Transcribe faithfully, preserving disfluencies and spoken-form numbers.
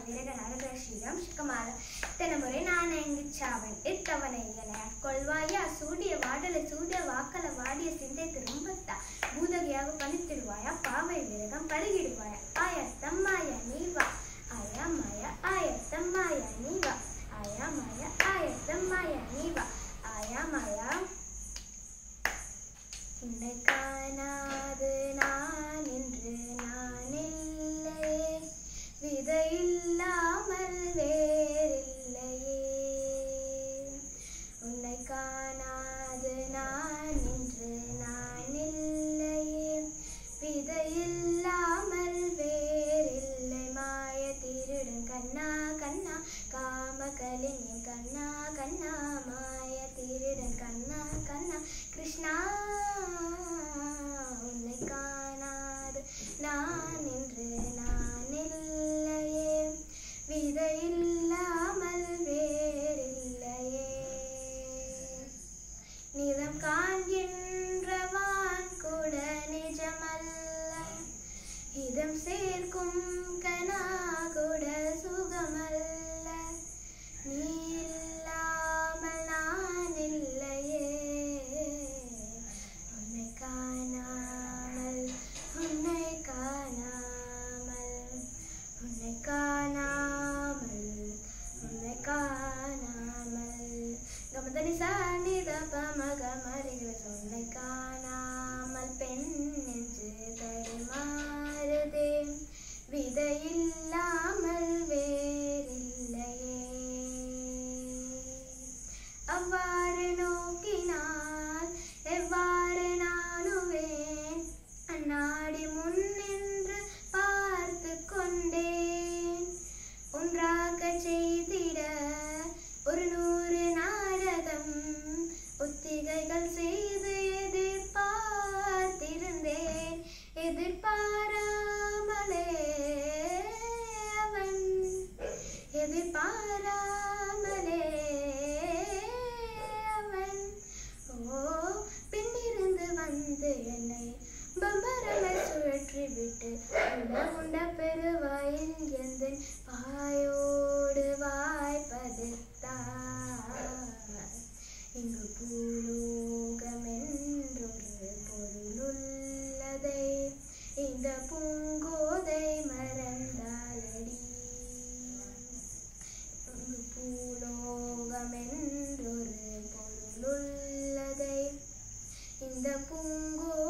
வீரகன் அரகர் ஸ்ரீராம் சுகமால தெனமுறை நான் எங்கிச்சாவன் இட்டவனை என கொள்வாயா சூடிய வாடலை சூடிய வாக்கல வாடிய சிந்தை திரும்பத்தா பூதகியாக பணித்திடுவாயா பாவை வீரகம் பருகிடுவாயா ஆயத்தம்மாயா நீவா ஆயா மாயா ஆயத்தம்மாயா நீவா ஆயா மாயா ஆயத்தம்மாயா நீவா ஆயா மாயா உன்னை காணாது நான் என்று நான் இல்லையே விதையில்லாமல் வேறில்லையே உன்னை காணாது நான் என்று நான் இல்லையே விதையில்லாமல் வேறில்லை மாய திருடன் கண்ணா கண்ணா காம கலிங்க கண்ணா கண்ணா மாய திருடன் கண்ணா கண்ணா கிருஷ்ணா உன்னை காணாது நான் என்று நான் இல்லையே விதையில்லாமல் வேறில்லையே நிறம் காண்கின்றவான் கூட நிஜமல்ல இதம் சேர்க்கும் கனா கூட சுகமல்ல நீ இல்லாமல் நான் இல்லையே உன்னை காணாமல் உன்னை காணாமல் உன்னை காணாமல் உன்னை காணாமல் கமதனி சாநித பமகமரிகள் உன்னை காணாமல் பெண் என்று தருமாறுதே விதையில்லாமல் வேறில்லையே அவ்வாறு நோக்கினால் எவ்வாறு நானுவேன் அந்நாடி முன் நின்று பார்த்து கொண்டேன் ஒன்றாக செய்திட ஒரு நூறு நாடகம் ஒத்திகைகள் செய்து எதிர்பார்த்திருந்தேன் எதிர்பாராமலே அவன் எதிர்பாராமலே அவன் ஓ பின்னிருந்து வந்து என்னை பம்பரமை சுழற்றி விட்டு உண்ட பெருவாயின் எந்தன் வாயோடு வாய்ப்பதித்தார் இங்கு பூலோகம் என்றொரு பொருளுள்ளதை இந்த பூங்கோதை மறந்தாலடி இங்கு பூலோகம் என்றொரு பொருளுள்ளதை இந்த பூங்கோ